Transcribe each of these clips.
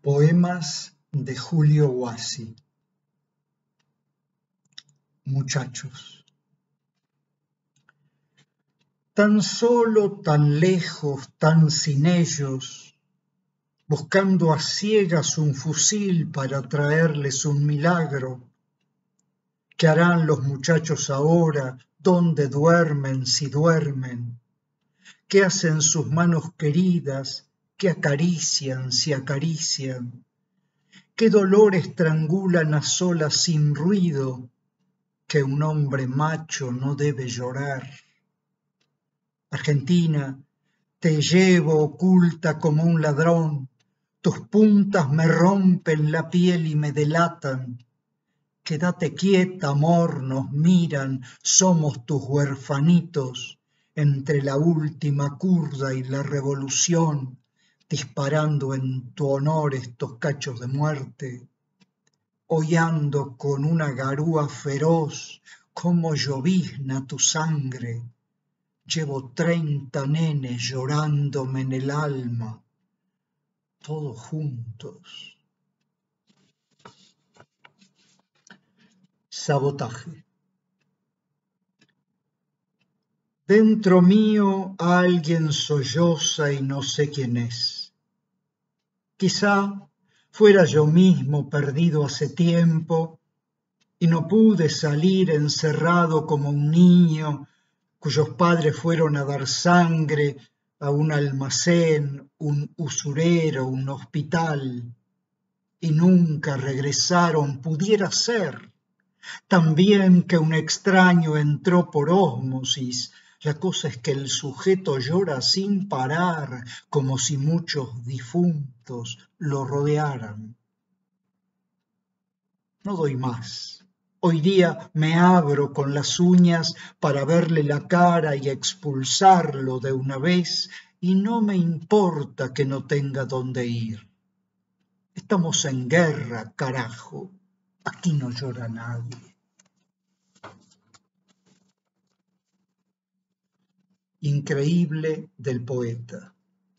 Poemas de Julio Guassi. Muchachos. Tan solo, tan lejos, tan sin ellos, buscando a ciegas un fusil para traerles un milagro. ¿Qué harán los muchachos ahora? ¿Dónde duermen si duermen? ¿Qué hacen sus manos queridas? ¿Qué acarician si acarician? ¿Qué dolor estrangulan a solas sin ruido? Que un hombre macho no debe llorar. Argentina, te llevo oculta como un ladrón, tus puntas me rompen la piel y me delatan. Quédate quieta, amor, nos miran, somos tus huerfanitos, entre la última curda y la revolución, disparando en tu honor estos cachos de muerte. Hoy ando con una garúa feroz, como llovizna tu sangre. Llevo 30 nenes llorándome en el alma, todos juntos. Sabotaje. Dentro mío alguien solloza y no sé quién es. Quizá fuera yo mismo perdido hace tiempo y no pude salir encerrado como un niño cuyos padres fueron a dar sangre a un almacén, un usurero, un hospital, y nunca regresaron. Pudiera ser también que un extraño entró por ósmosis. La cosa es que el sujeto llora sin parar, como si muchos difuntos lo rodearan. No doy más. Hoy día me abro con las uñas para verle la cara y expulsarlo de una vez, y no me importa que no tenga dónde ir. Estamos en guerra, carajo. Aquí no llora nadie. Increíble del poeta.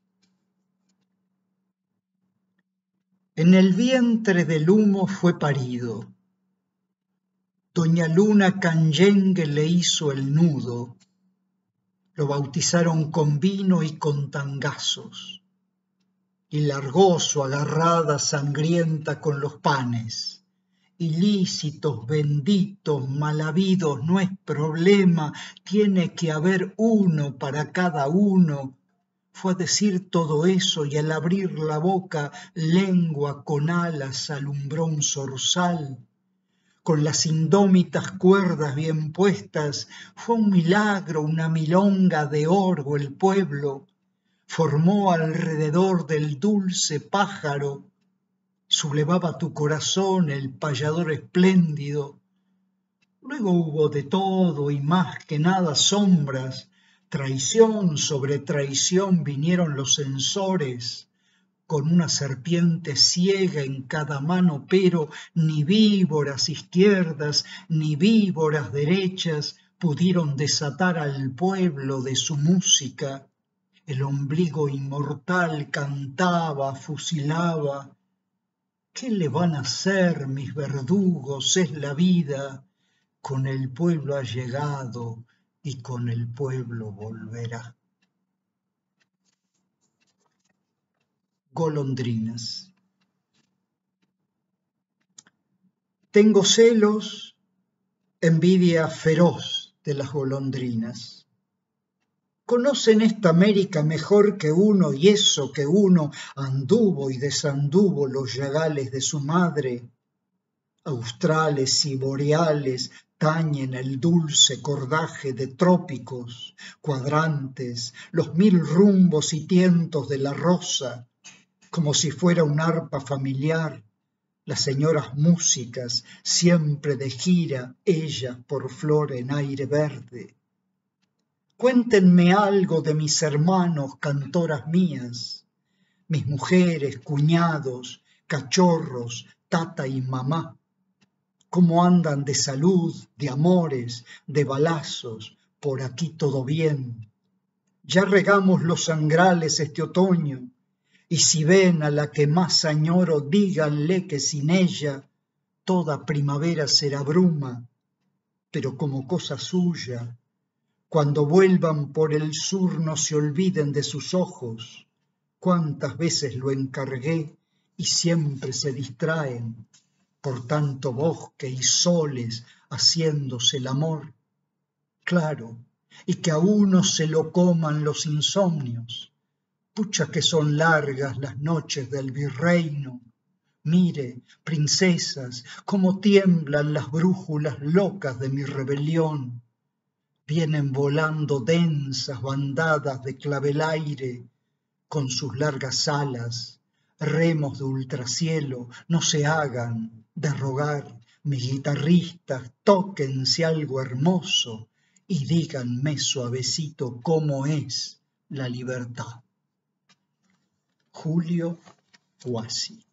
En el vientre del humo fue parido. Doña Luna Canyengue le hizo el nudo. Lo bautizaron con vino y con tangazos. Y largó su agarrada sangrienta con los panes. Ilícitos, benditos, mal habidos, no es problema, tiene que haber uno para cada uno. Fue a decir todo eso y al abrir la boca, lengua con alas alumbró un zorzal. Con las indómitas cuerdas bien puestas, fue un milagro, una milonga de oro el pueblo. Formó alrededor del dulce pájaro, sublevaba tu corazón el payador espléndido. Luego hubo de todo y más que nada sombras. Traición sobre traición vinieron los censores, con una serpiente ciega en cada mano, pero ni víboras izquierdas ni víboras derechas pudieron desatar al pueblo de su música. El ombligo inmortal cantaba, fusilaba. ¿Qué le van a hacer mis verdugos? Es la vida. Con el pueblo ha llegado y con el pueblo volverá. Golondrinas. Tengo celos, envidia feroz de las golondrinas. Conocen esta América mejor que uno, y eso que uno anduvo y desanduvo los llagales de su madre. Australes y boreales tañen el dulce cordaje de trópicos, cuadrantes, los 1000 rumbos y tientos de la rosa, como si fuera un arpa familiar, las señoras músicas siempre de gira, ellas por flor en aire verde. Cuéntenme algo de mis hermanos, cantoras mías, mis mujeres, cuñados, cachorros, tata y mamá. ¿Cómo andan de salud, de amores, de balazos? Por aquí todo bien. Ya regamos los sangrales este otoño Y si ven a la que más añoro, díganle que sin ella toda primavera será bruma, pero como cosa suya. Cuando vuelvan por el sur no se olviden de sus ojos. Cuántas veces lo encargué y siempre se distraen por tanto bosque y soles haciéndose el amor. Claro, y que a uno se lo coman los insomnios. Pucha que son largas las noches del virreino. Mire, princesas, cómo tiemblan las brújulas locas de mi rebelión. Vienen volando densas bandadas de clavelaire con sus largas alas, remos de ultracielo, no se hagan de rogar, mis guitarristas, tóquense algo hermoso y díganme suavecito cómo es la libertad. Julio Huasi.